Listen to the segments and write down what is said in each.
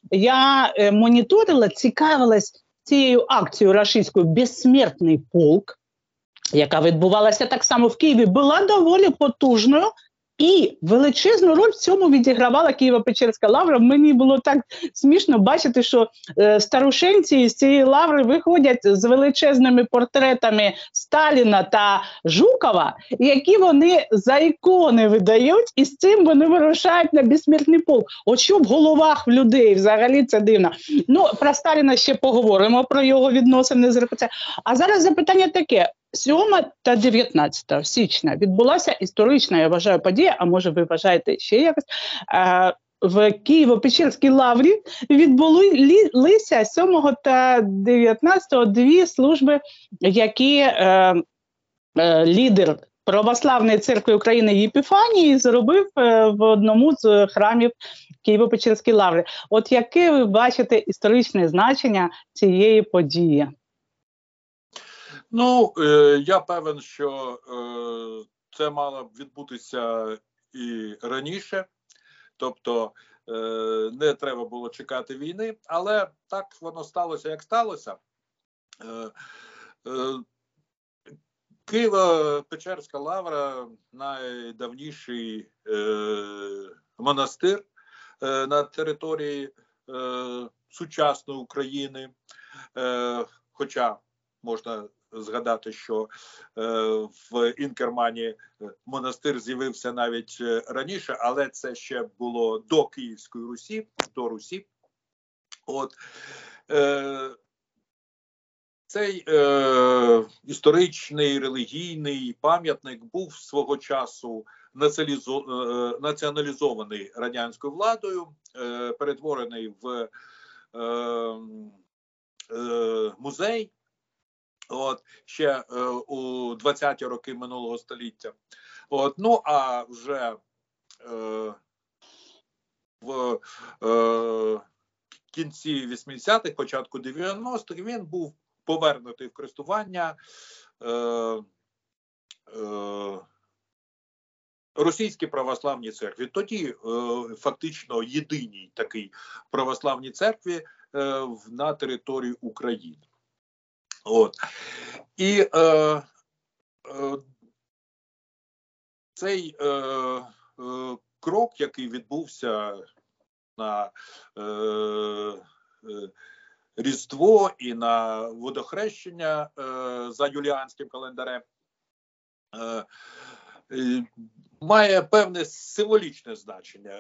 я моніторила, цікавилась цією акцією рашистською «Безсмертний полк», яка відбувалася так само в Києві, була доволі потужною. І величезну роль в цьому відігравала Києво-Печерська лавра. Мені було так смішно бачити, що старушенці з цієї лаври виходять з величезними портретами Сталіна та Жукова, які вони за ікони видають, і з цим вони вирушають на безсмертний полк. От що в головах в людей, взагалі це дивно. Ну, про Сталіна ще поговоримо, про його відносини з РПЦ. А зараз запитання таке. 7 та 19 січня відбулася історична, я вважаю, подія, а може ви вважаєте ще якось, в Києво-Печерській лаврі відбулися 7 та 19 дві служби, які лідер Православної церкви України Єпіфаній зробив в одному з храмів Києво-Печерської лаври. От яке ви бачите історичне значення цієї події? Ну, я певен, що це мало б відбутися і раніше, тобто не треба було чекати війни, але так воно сталося, як сталося. Києво-Печерська лавра – найдавніший монастир на території сучасної України, хоча можна згадати, що в Інкермані монастир з'явився навіть раніше, але це ще було до Київської Русі, до Русі. От цей історичний релігійний пам'ятник був свого часу націоналізований радянською владою, перетворений в музей. От, ще у 20-ті роки минулого століття. От, ну, а вже в кінці 80-х, початку 90-х він був повернутий в користування Російській православній церкві. Тоді фактично єдиній такій православній церкві на території України. От. І цей крок, який відбувся на Різдво і на водохрещення за юліанським календарем, має певне символічне значення.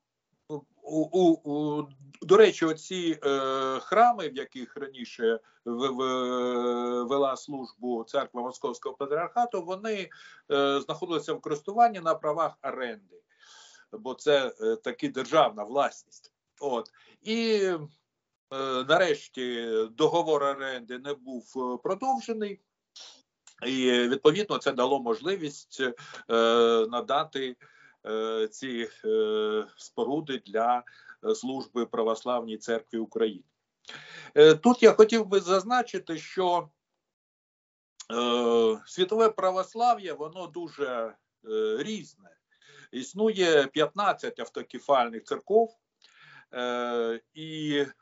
До речі, оці храми, в яких раніше вела службу церква Московського патріархату, вони знаходилися в користуванні на правах оренди, бо це таки державна власність. От. І нарешті договор оренди не був продовжений, і відповідно це дало можливість надати ці споруди для служби Православній церкві України. Тут я хотів би зазначити, що світове православ'я, воно дуже різне. Існує 15 автокефальних церков, і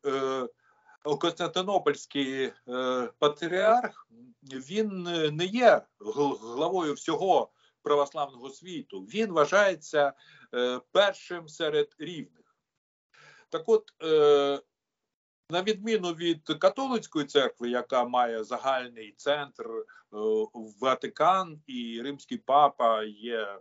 Константинопольський патріарх, він не є главою всього православного світу. Він вважається першим серед рівних. Так от, на відміну від католицької церкви, яка має загальний центр Ватикан, і римський папа є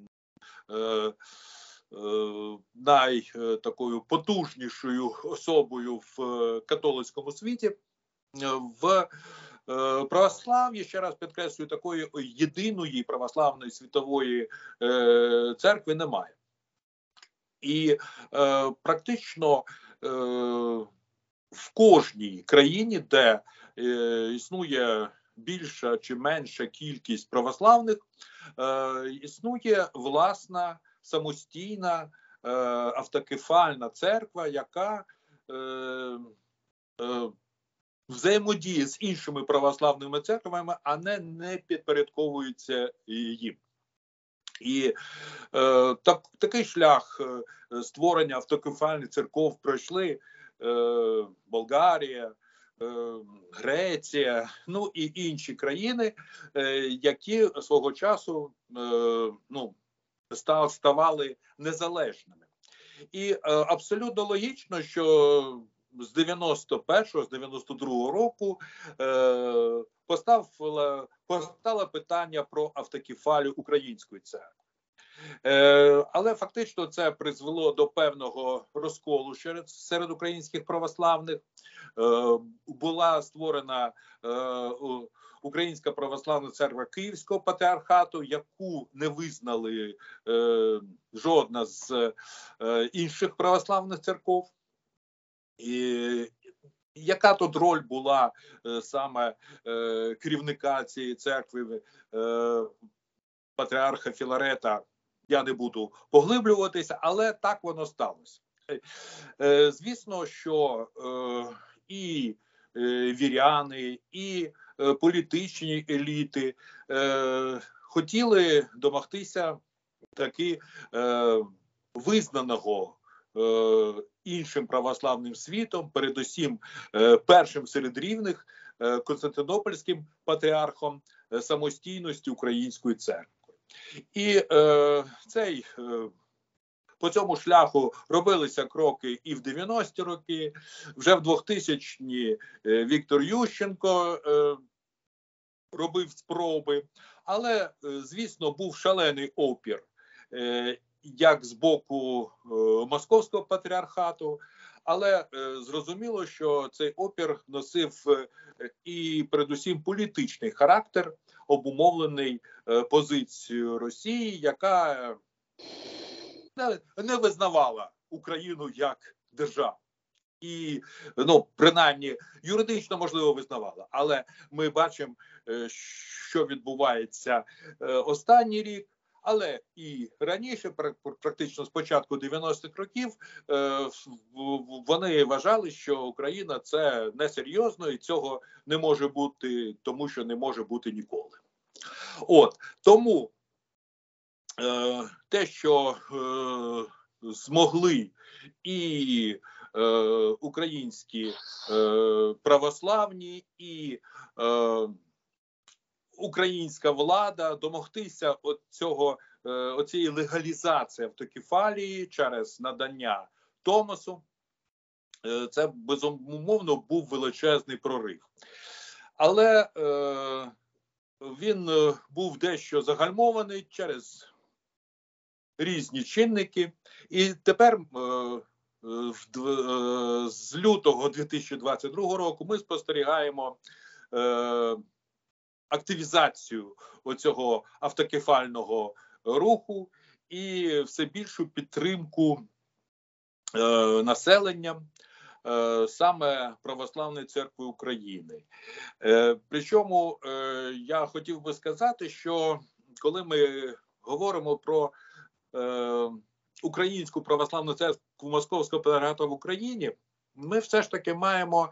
найтакою потужнішою особою в католицькому світі, в православ'ї, ще раз підкреслюю, такої єдиної православної світової церкви немає. І практично в кожній країні, де існує більша чи менша кількість православних, існує власна самостійна автокефальна церква, яка взаємодіє з іншими православними церквами, а не підпорядковується їм. І такий шлях створення автокефальних церков пройшли Болгарія, Греція, ну і інші країни, які свого часу ставали незалежними. І абсолютно логічно, що з 91-го, з 92-го року постало питання про автокефалію Української церкви. Але фактично це призвело до певного розколу серед українських православних. Була створена Українська православна церква Київського патріархату, яку не визнали жодна з інших православних церков. І яка тут роль була саме керівника цієї церкви, патріарха Філарета, я не буду поглиблюватися, але так воно сталося. Звісно, що і віряни, і політичні еліти хотіли домогтися таки визнаного іншим православним світом, передусім першим серед рівних Константинопольським патріархом, самостійності Української церкви. І по цьому шляху робилися кроки і в 90-ті роки, вже в 2000-ті Віктор Ющенко робив спроби, але, звісно, був шалений опір як з боку Московського патріархату, але зрозуміло, що цей опір носив і передусім політичний характер, обумовлений позицією Росії, яка не визнавала Україну як державу. І, принаймні, юридично, можливо, визнавала. Але ми бачимо, що відбувається останній рік. Але і раніше, практично з початку 90-х років, вони вважали, що Україна – це несерйозно, і цього не може бути, тому що не може бути ніколи. Тому те, що змогли і українські православні, і українська влада домогтися оцієї легалізації автокефалії через надання Томосу, це безумовно був величезний прорив. Але він був дещо загальмований через різні чинники. І тепер з лютого 2022 року ми спостерігаємо активізацію оцього автокефального руху і все більшу підтримку населення саме Православної церкви України. Причому я хотів би сказати, що коли ми говоримо про Українську православну церкву Московського патріархату в Україні, ми все ж таки маємо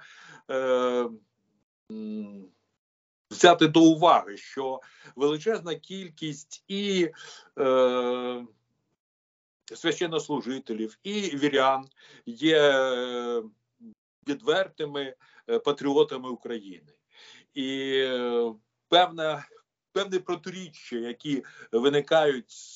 взяти до уваги, що величезна кількість і священнослужителів, і вірян є відвертими патріотами України. І певні протиріччя, які виникають з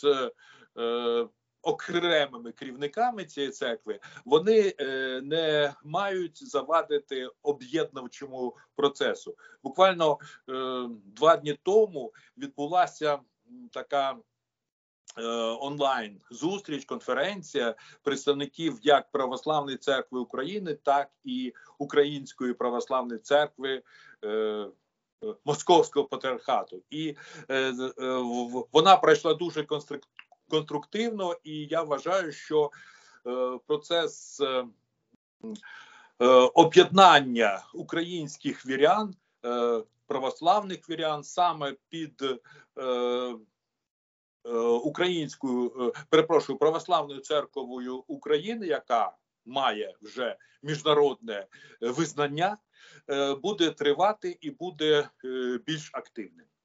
окремими керівниками цієї церкви, вони не мають завадити об'єднавчому процесу. Буквально 2 дні тому відбулася така онлайн-зустріч, конференція представників як Православної церкви України, так і Української православної церкви Московського патріархату. І вона пройшла дуже конструктивно, і я вважаю, що процес об'єднання українських вірян, православних вірян саме під Православною церквою України, яка має вже міжнародне визнання, буде тривати і буде більш активним.